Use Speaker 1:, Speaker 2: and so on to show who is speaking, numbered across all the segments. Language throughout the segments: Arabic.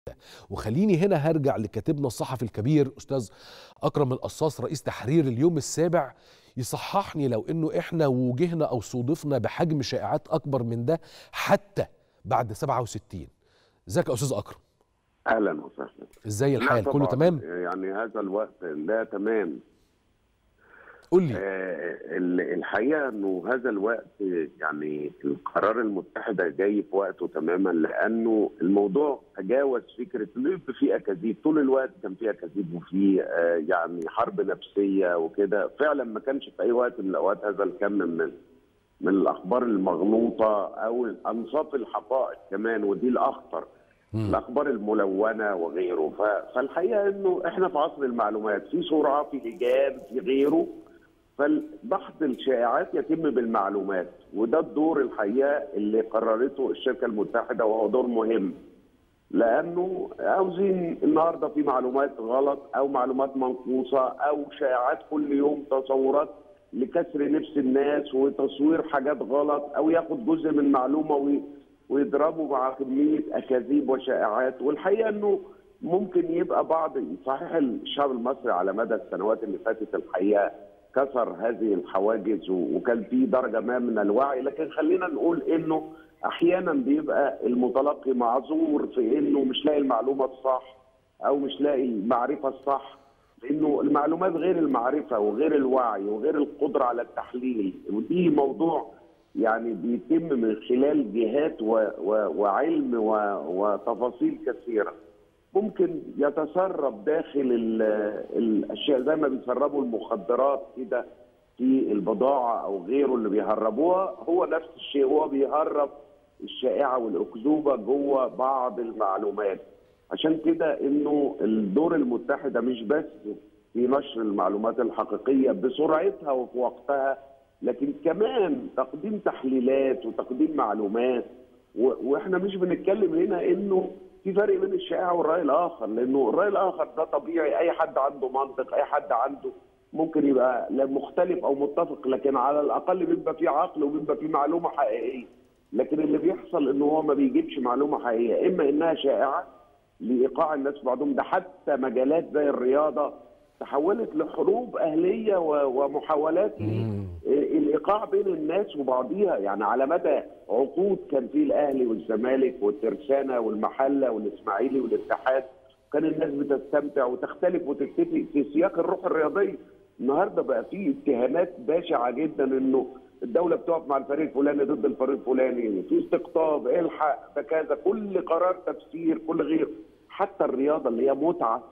Speaker 1: وخليني هنا هرجع لكاتبنا الصحفي الكبير أستاذ أكرم القصاص رئيس تحرير اليوم السابع يصححني لو إنه إحنا وجهنا أو صودفنا بحجم شائعات أكبر من ده حتى بعد 67. ازيك يا أستاذ أكرم؟
Speaker 2: اهلا وسهلا.
Speaker 1: ازاي
Speaker 2: لا
Speaker 1: الحال؟ كله
Speaker 2: طبعا،
Speaker 1: تمام؟
Speaker 2: يعني هذا الوقت لا تمام.
Speaker 1: قول لي.
Speaker 2: الحقيقه انه هذا الوقت، يعني القرار المتحده جاي في وقته تماما، لانه الموضوع تجاوز فكره انه يبقى في اكاذيب. طول الوقت كان في اكاذيب وفي يعني حرب نفسيه وكده. فعلا ما كانش في اي وقت من الاوقات هذا الكم من الاخبار المغلوطه او انصاف الحقائق كمان، ودي الاخطر. الاخبار الملونه وغيره. فالحقيقه انه احنا في عصر المعلومات، في سرعه، في لجان، في غيره. فبحث الشائعات يتم بالمعلومات، وده الدور الحقيقه اللي قررته الشركه المتحده، وهو دور مهم. لانه عاوزين النهارده في معلومات غلط او معلومات منقوصه او شائعات كل يوم، تصورات لكسر نفس الناس وتصوير حاجات غلط، او ياخد جزء من معلومه ويضربوا مع كميه اكاذيب وشائعات. والحقيقه انه ممكن يبقى بعض، صحيح الشعب المصري على مدى السنوات اللي فاتت الحقيقه كسر هذه الحواجز وكان في درجه ما من الوعي، لكن خلينا نقول انه احيانا بيبقى المتلقي معذور في انه مش لاقي المعلومه الصح او مش لاقي المعرفه الصح، لانه المعلومات غير المعرفه وغير الوعي وغير القدره على التحليل، ودي موضوع يعني بيتم من خلال جهات وعلم وتفاصيل كثيره. ممكن يتسرب داخل الاشياء زي ما بيسربوا المخدرات كده في البضاعه او غيره اللي بيهربوها، هو نفس الشيء، هو بيهرب الشائعه والاكذوبه جوه بعض المعلومات. عشان كده انه الدور المتحده مش بس في نشر المعلومات الحقيقيه بسرعتها وفي وقتها، لكن كمان تقديم تحليلات وتقديم معلومات. واحنا مش بنتكلم هنا انه في فرق بين الشائعه والراي الاخر، لانه الراي الاخر ده طبيعي، اي حد عنده منطق، اي حد عنده ممكن يبقى مختلف او متفق، لكن على الاقل بيبقى فيه عقل وبيبقى فيه معلومه حقيقيه. لكن اللي بيحصل انه هو ما بيجيبش معلومه حقيقيه، اما انها شائعه لايقاع الناس في بعضهم. ده حتى مجالات زي الرياضه تحولت لحروب اهليه ومحاولات الايقاع بين الناس وبعضيها. يعني على مدى عقود كان في الاهلي والزمالك والترسانه والمحله والاسماعيلي والاتحاد، كان الناس بتستمتع وتختلف وتتفق في سياق الروح الرياضيه. النهارده بقى في اتهامات بشعه جدا انه الدوله بتقف مع الفريق الفلاني ضد الفريق الفلاني، في استقطاب، الحق ده كذا، كل قرار تفسير، كل غير. حتى الرياضه اللي هي متعه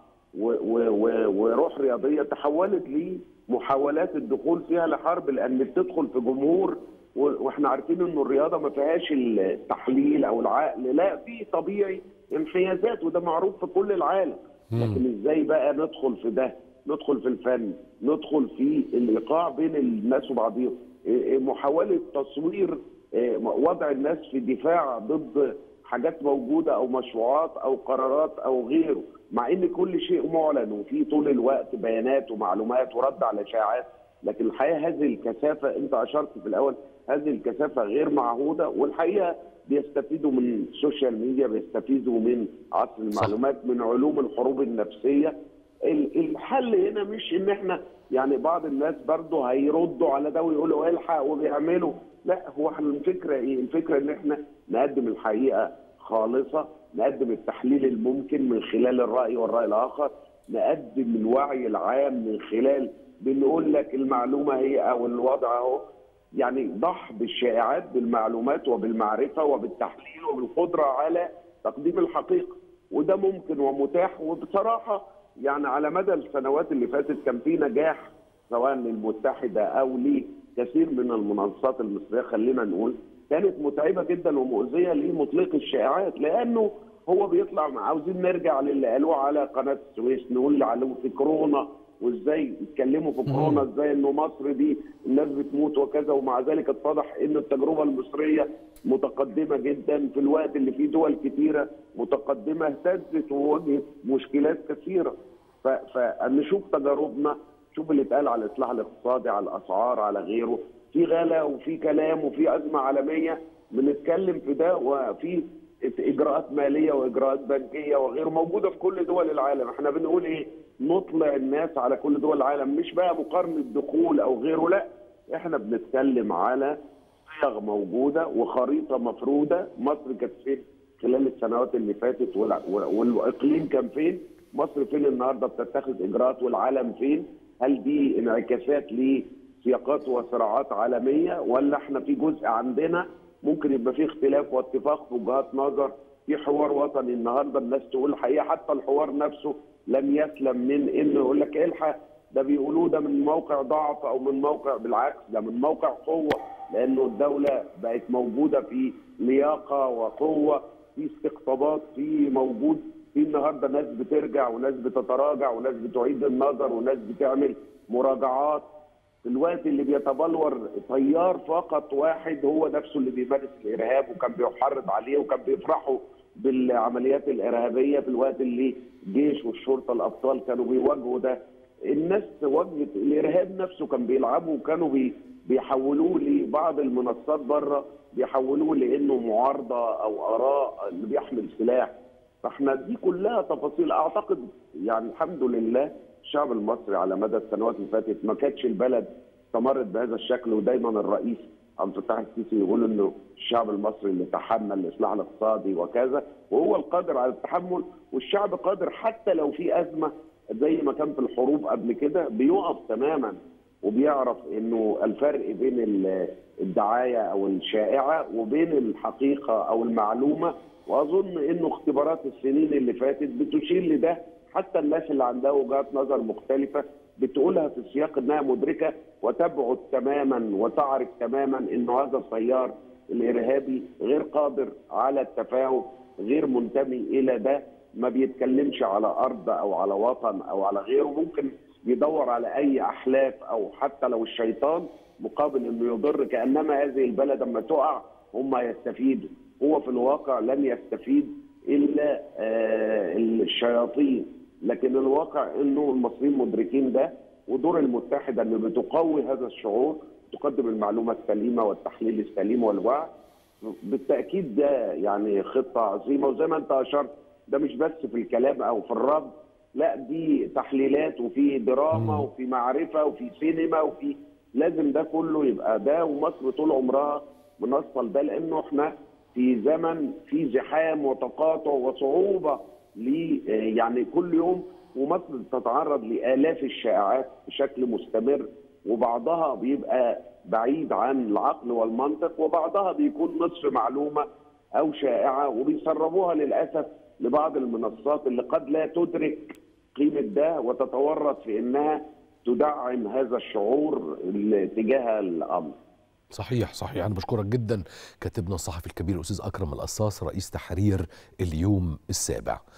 Speaker 2: وروح رياضيه تحولت لمحاولات الدخول فيها لحرب، لان بتدخل في جمهور، واحنا عارفين انه الرياضه ما فيهاش التحليل او العقل، لا، في طبيعي انحيازات، وده معروف في كل العالم. لكن ازاي بقى ندخل في ده؟ ندخل في الفن، ندخل في الايقاع بين الناس وبعضهم، محاوله تصوير وضع الناس في دفاع ضد حاجات موجوده او مشروعات او قرارات او غيره، مع ان كل شيء معلن وفي طول الوقت بيانات ومعلومات ورد على شائعات. لكن الحقيقه هذه الكثافه، انت اشرت في الاول، هذه الكثافه غير معهوده. والحقيقه بيستفيدوا من السوشيال ميديا، بيستفيدوا من عصر المعلومات، من علوم الحروب النفسيه. الحل هنا مش ان احنا، يعني بعض الناس برضه هيردوا على ده ويقولوا الحق وبيعملوا، لا، هو احنا الفكره ايه؟ الفكره ان احنا نقدم الحقيقه خالصه، نقدم التحليل الممكن من خلال الراي والراي الاخر، نقدم الوعي العام من خلال بنقول لك المعلومه هي او الوضع اهو. يعني ضح بالشائعات بالمعلومات وبالمعرفه وبالتحليل وبالقدره على تقديم الحقيقه، وده ممكن ومتاح. وبصراحه يعني على مدى السنوات اللي فاتت كان في نجاح سواء للمتحده او لكثير من المنصات المصريه، خلينا نقول كانت متعبه جدا ومؤذيه لمطلق الشائعات، لانه هو بيطلع عاوزين نرجع للي قالوه على قناه السويس، نقول اللي علوه في كورونا وازاي يتكلموا في كورونا، ازاي انه مصر دي الناس بتموت وكذا، ومع ذلك اتضح ان التجربه المصريه متقدمه جدا في الوقت اللي فيه دول كثيره متقدمه اهتزت وواجهت مشكلات كثيره. فنشوف تجاربنا، شوف اللي اتقال على الاصلاح الاقتصادي، على الاسعار، على غيره، في غلا وفي كلام وفي ازمه عالميه بنتكلم في ده، وفي اجراءات ماليه واجراءات بنكيه وغيره موجوده في كل دول العالم. احنا بنقول ايه؟ نطلع الناس على كل دول العالم، مش بقى مقارنه دخول او غيره، لا احنا بنتكلم على صيغ موجوده وخريطه مفروده. مصر كانت فين خلال السنوات اللي فاتت والاقليم كان فين؟ مصر فين النهارده بتتخذ اجراءات والعالم فين؟ هل دي انعكاسات لسياقات وصراعات عالميه، ولا احنا في جزء عندنا ممكن يبقى فيه اختلاف واتفاق في وجهات نظر في حوار وطني النهارده الناس تقول الحقيقه؟ حتى الحوار نفسه لم يسلم من انه يقول لك الحق ده بيقولوه ده من موقع ضعف او من موقع، بالعكس ده من موقع قوه، لانه الدوله بقت موجوده في لياقه وقوه، في استقطابات، في موجود في النهارده ناس بترجع وناس بتتراجع وناس بتعيد النظر وناس بتعمل مراجعات. في الوقت اللي بيتبلور تيار فقط واحد هو نفسه اللي بيمارس الارهاب وكان بيحرض عليه وكان بيفرحوا بالعمليات الارهابيه، في الوقت اللي الجيش والشرطه الابطال كانوا بيواجهوا ده، الناس واجهت الارهاب نفسه كان بيلعبوا وكانوا بيحولوه لبعض المنصات بره، بيحولوه لانه معارضه او اراء اللي بيحمل سلاح. فاحنا دي كلها تفاصيل اعتقد يعني الحمد لله الشعب المصري على مدى السنوات اللي فاتت ما كانتش البلد استمرت بهذا الشكل. ودايما الرئيس عبد الفتاح السيسي يقول انه الشعب المصري اللي تحمل الاصلاح الاقتصادي وكذا، وهو القادر على التحمل، والشعب قادر حتى لو في ازمه زي ما كان في الحروب قبل كده بيقف تماما وبيعرف انه الفرق بين الدعايه او الشائعه وبين الحقيقه او المعلومه. واظن انه اختبارات السنين اللي فاتت بتشير لده، حتى الناس اللي عندها وجهات نظر مختلفه بتقولها في السياق انها مدركه وتبعد تماما وتعرف تماما انه هذا التيار الارهابي غير قادر على التفاهم، غير منتمي الى ده، ما بيتكلمش على ارض او على وطن او على غيره، ممكن بيدور على اي احلاف او حتى لو الشيطان مقابل انه يضر، كانما هذه البلد لما تقع هم يستفيدوا. هو في الواقع لن يستفيد الا الشياطين، لكن الواقع انه المصريين مدركين ده، ودور المتحده انه بتقوي هذا الشعور، تقدم المعلومه السليمه والتحليل السليم والوعي. بالتاكيد ده يعني خطه عظيمه، وزي ما انت اشرت ده مش بس في الكلام او في الرد، لا دي تحليلات وفي دراما وفي معرفه وفي سينما وفي لازم ده كله يبقى ده. ومصر طول عمرها منصل ده، لانه احنا في زمن في زحام وتقاطع وصعوبه يعني كل يوم، ومصر تتعرض لالاف الشائعات بشكل مستمر، وبعضها بيبقى بعيد عن العقل والمنطق وبعضها بيكون نصف معلومه او شائعه، وبيسربوها للاسف لبعض المنصات اللي قد لا تدرك قيمه ده وتتورط في انها تدعم هذا الشعور تجاه الامر.
Speaker 1: صحيح صحيح. أنا بشكرك جدا كاتبنا الصحفي الكبير الأستاذ أكرم القصاص رئيس تحرير اليوم السابع.